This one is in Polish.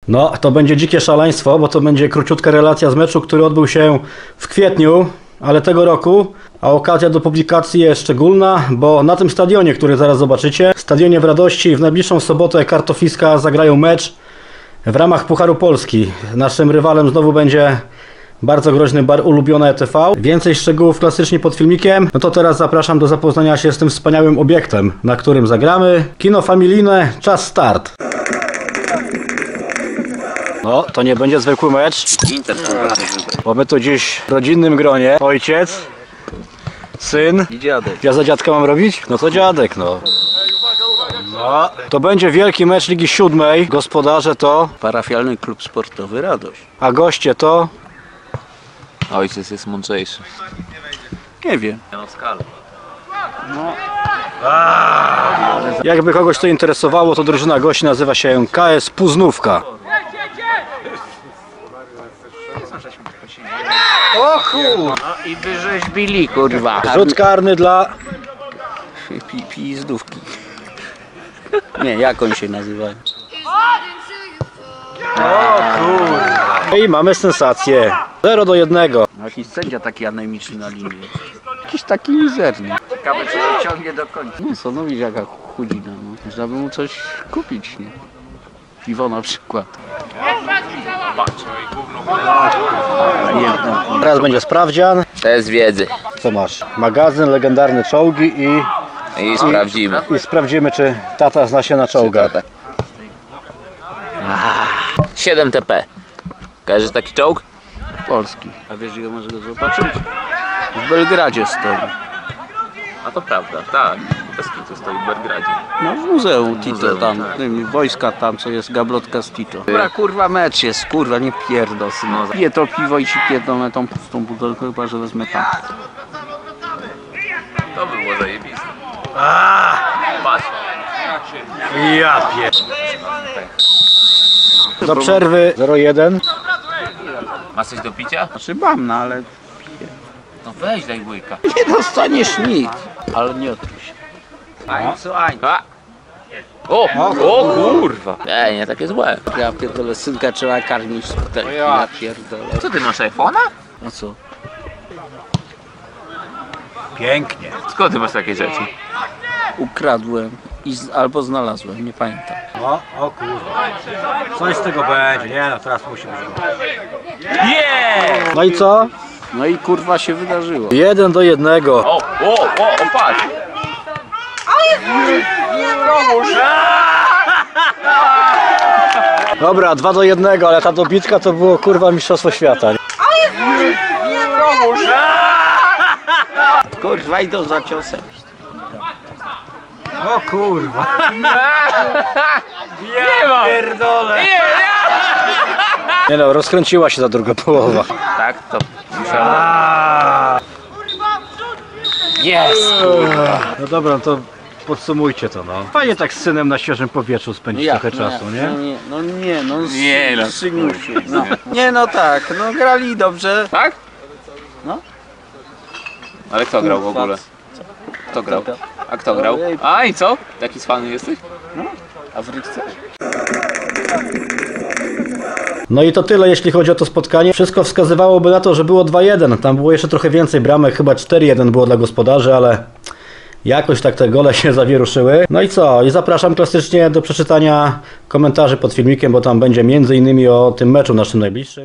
No, to będzie dzikie szaleństwo, bo to będzie króciutka relacja z meczu, który odbył się w kwietniu, ale tego roku, a okazja do publikacji jest szczególna, bo na tym stadionie, który zaraz zobaczycie, stadionie w Radości, w najbliższą sobotę Kartofiska zagrają mecz w ramach Pucharu Polski. Naszym rywalem znowu będzie bardzo groźny bar Ulubione TV. Więcej szczegółów klasycznie pod filmikiem. No to teraz zapraszam do zapoznania się z tym wspaniałym obiektem, na którym zagramy. Kino familijne, czas start. No, to nie będzie zwykły mecz, bo my tu dziś w rodzinnym gronie. Ojciec, syn i dziadek. Ja za dziadka mam robić? No to dziadek, no. No, to będzie wielki mecz Ligi Siódmej. Gospodarze to... Parafialny klub sportowy Radość. A goście to... Ojciec jest mądrzejszy. Nie wiem. Jakby kogoś to interesowało, to drużyna gości nazywa się KS Puznówka. O kur... No i wyrzeźbili, kurwa. Rzut karny dla... Pizdówki. Nie, jak oni się nazywają? I mamy sensację. 0-1. Jakiś sędzia taki anemiczny na linii. Jakiś taki mizerny. Ciekawe, czy dociągnie do końca. No co, no widzisz jaka chudzina. No. Można by mu coś kupić, nie? Piwo na przykład. Teraz będzie sprawdzian. To jest wiedzy. Co masz? Magazyn, legendarne czołgi I sprawdzimy. i sprawdzimy, czy tata zna się na czołgach. 7 TP. Kojarzysz taki czołg? Polski. A wiesz, ile może go zobaczyć? W Belgradzie stoi. A to prawda, tak. Bez kitu stoi w Belgradzie. No w muzeum Tito Muzeum, tam, tak. wojska tam, co jest gablotka z Tito. Dobra, kurwa, mecz jest, kurwa, nie pierdol, syno. Piję to piwo i ci pierdolę tą pustą butelkę, chyba że wezmę tam. To by było zajebiste. Patrz. Ja pier... Do przerwy 0-1. Masz coś do picia? Znaczy mam, no ale No weź daj łyka. nie dostaniesz nic. Ale nie otruj się. A! O kurwa! Ej, nie takie złe. Ja pierdolę, synka trzeba karmić z butelki, ja pierdolę. Co ty masz iPhone'a? No co? Pięknie. Skąd ty masz takie rzeczy? Ukradłem albo znalazłem, nie pamiętam. O kurwa. Coś z tego będzie. Nie no, teraz musi być. Yeah! No i co? No i kurwa się wydarzyło. 1-1. O, patrz! Dobra, 2-1, ale ta dobitka to było kurwa mistrzostwo świata. Kurwa idą za ciosem. O kurwa. Nie ma! Pierdolę! Nie no, rozkręciła się ta druga połowa. Tak, to musiałem. Jest! No dobra, no to podsumujcie to, no. Fajnie tak z synem na świeżym powietrzu spędzić trochę czasu, nie? Nie, no. Synusie. No. Nie no tak, no grali dobrze. Tak? No. Ale kto grał w ogóle? Kto grał? A kto grał? A i co? Jaki cwany jesteś? A w rybce? No i to tyle, jeśli chodzi o to spotkanie. Wszystko wskazywałoby na to, że było 2-1. Tam było jeszcze trochę więcej bramek, chyba 4-1 było dla gospodarzy, ale jakoś tak te gole się zawieruszyły. No i co? I zapraszam klasycznie do przeczytania komentarzy pod filmikiem, bo tam będzie m.in. o tym meczu naszym najbliższym.